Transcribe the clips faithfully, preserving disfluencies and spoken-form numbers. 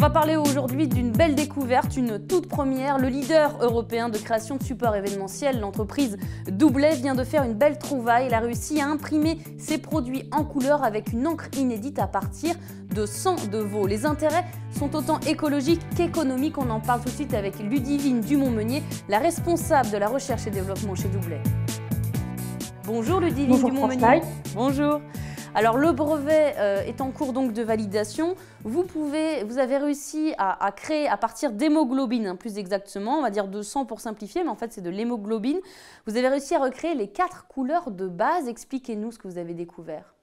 On va parler aujourd'hui d'une belle découverte, une toute première. Le leader européen de création de supports événementiels, l'entreprise Doublet, vient de faire une belle trouvaille. Elle a réussi à imprimer ses produits en couleur avec une encre inédite à partir de sang de veau. Les intérêts sont autant écologiques qu'économiques. On en parle tout de suite avec Ludivine Dumont-Meunier, la responsable de la recherche et développement chez Doublet. Bonjour Ludivine Dumont-Meunier. Bonjour. Alors le brevet euh, est en cours donc de validation. Vous, pouvez, vous avez réussi à, à créer à partir d'hémoglobine, hein, plus exactement, on va dire de sang pour simplifier, mais en fait c'est de l'hémoglobine. Vous avez réussi à recréer les quatre couleurs de base. Expliquez-nous ce que vous avez découvert.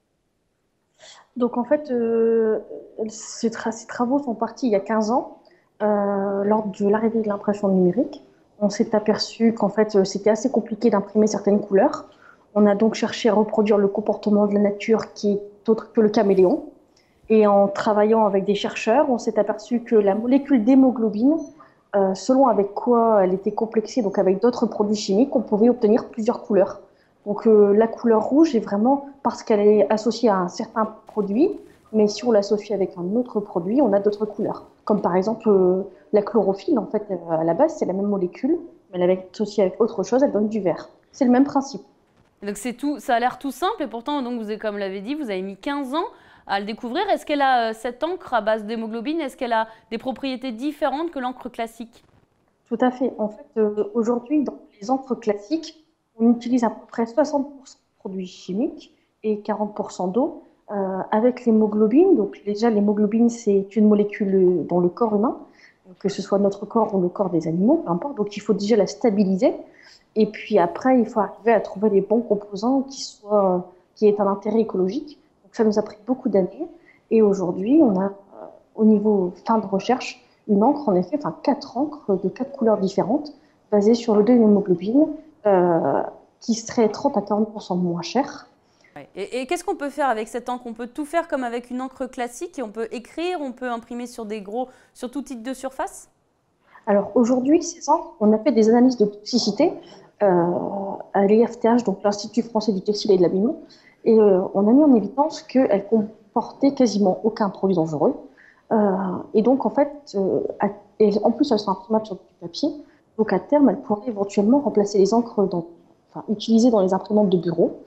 Donc en fait, euh, ces, tra ces travaux sont partis il y a quinze ans, euh, lors de l'arrivée de l'impression numérique. On s'est aperçu qu'en fait c'était assez compliqué d'imprimer certaines couleurs. On a donc cherché à reproduire le comportement de la nature qui est autre que le caméléon. Et en travaillant avec des chercheurs, on s'est aperçu que la molécule d'hémoglobine, euh, selon avec quoi elle était complexée, donc avec d'autres produits chimiques, on pouvait obtenir plusieurs couleurs. Donc euh, la couleur rouge est vraiment parce qu'elle est associée à un certain produit, mais si on l'associe avec un autre produit, on a d'autres couleurs. Comme par exemple euh, la chlorophylle, en fait, euh, à la base, c'est la même molécule, mais elle est associée avec autre chose, elle donne du vert. C'est le même principe. Donc c'est tout, ça a l'air tout simple et pourtant, donc vous avez, comme l'avez dit, vous avez mis quinze ans à le découvrir. Est-ce qu'elle a euh, cette encre à base d'hémoglobine, est-ce qu'elle a des propriétés différentes que l'encre classique? Tout à fait. En fait, euh, aujourd'hui, dans les encres classiques, on utilise à peu près soixante pour cent de produits chimiques et quarante pour cent d'eau. Euh, avec l'hémoglobine, donc déjà l'hémoglobine, c'est une molécule dans le corps humain, que ce soit notre corps ou le corps des animaux, peu importe. Donc il faut déjà la stabiliser. Et puis après, il faut arriver à trouver les bons composants qui, soient, qui aient un intérêt écologique. Donc ça nous a pris beaucoup d'années. Et aujourd'hui, on a, euh, au niveau fin de recherche, une encre, en effet, enfin quatre encres de quatre couleurs différentes, basées sur le de l'hémoglobine, euh, qui serait trente à quarante pour cent moins cher. Et, et qu'est-ce qu'on peut faire avec cette encre? On peut tout faire comme avec une encre classique et on peut écrire, on peut imprimer sur des gros, sur tout type de surface? Alors aujourd'hui, ces encres, on a fait des analyses de toxicité euh, à l'I F T H, donc l'Institut français du textile et de l'habillement, et euh, on a mis en évidence qu'elles comportaient quasiment aucun produit dangereux. Euh, et donc en fait, euh, à, et en plus elles sont imprimables sur du papier, donc à terme elles pourraient éventuellement remplacer les encres dans, enfin, utilisées dans les imprimantes de bureau.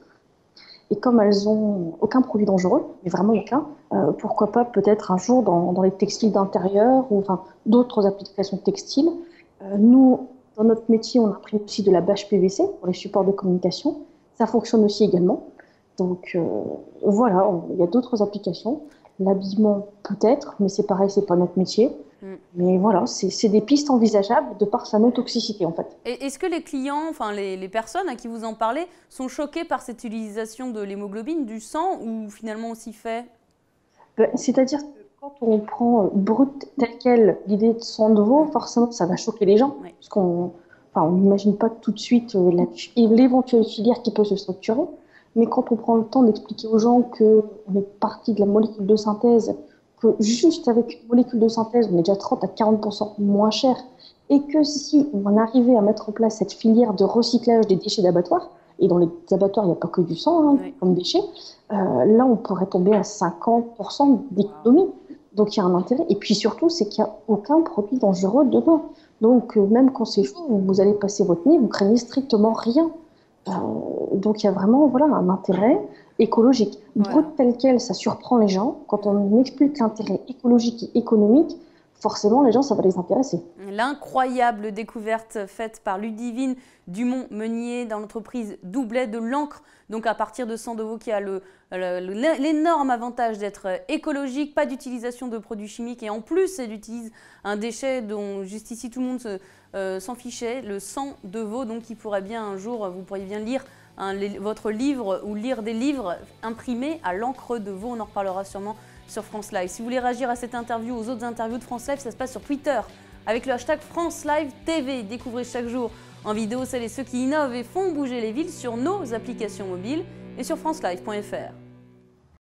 Et comme elles n'ont aucun produit dangereux, mais vraiment aucun, euh, pourquoi pas peut-être un jour dans, dans les textiles d'intérieur ou enfin, d'autres applications textiles. Euh, nous, dans notre métier, on imprime aussi de la bâche P V C pour les supports de communication. Ça fonctionne aussi également. Donc euh, voilà, on, il y a d'autres applications. L'habillement peut-être, mais c'est pareil, c'est pas notre métier. Mm. Mais voilà, c'est des pistes envisageables de par sa non-toxicité en fait. Est-ce que les clients, enfin les, les personnes à qui vous en parlez, sont choquées par cette utilisation de l'hémoglobine, du sang, ou finalement aussi fait? Ben, c'est-à-dire que quand on prend brut tel quel l'idée de sang de veau, forcément ça va choquer les gens. Oui. Parce qu'on enfin, on n'imagine pas tout de suite l'éventuelle filière qui peut se structurer. Mais quand on prend le temps d'expliquer aux gens qu'on est parti de la molécule de synthèse, que juste avec une molécule de synthèse, on est déjà trente à quarante pour cent moins cher, et que si on arrivait à mettre en place cette filière de recyclage des déchets d'abattoirs, et dans les abattoirs, il n'y a pas que du sang hein, oui. comme déchets, euh, là on pourrait tomber à cinquante pour cent d'économie. Donc il y a un intérêt. Et puis surtout, c'est qu'il n'y a aucun produit dangereux dedans. Donc euh, même quand c'est chaud, vous allez passer votre nez, vous craignez strictement rien. Euh, donc il y a vraiment voilà, un intérêt écologique. Brut voilà. tel quel, ça surprend les gens. Quand on explique l'intérêt écologique et économique, forcément les gens, ça va les intéresser. L'incroyable découverte faite par Ludivine Dumont-Meunier dans l'entreprise Doublet de l'encre, donc à partir de sang de veau, qui a l'énorme avantage d'être écologique, pas d'utilisation de produits chimiques, et en plus elle utilise un déchet dont juste ici tout le monde se, euh, s'en fichait, le sang de veau, donc qui pourrait bien un jour, vous pourriez bien lire un, les, votre livre ou lire des livres imprimés à l'encre de veau. On en reparlera sûrement sur France Live. Si vous voulez réagir à cette interview, aux autres interviews de France Live, ça se passe sur Twitter avec le hashtag France Live T V. Découvrez chaque jour en vidéo celles et ceux qui innovent et font bouger les villes sur nos applications mobiles et sur francelive point F R.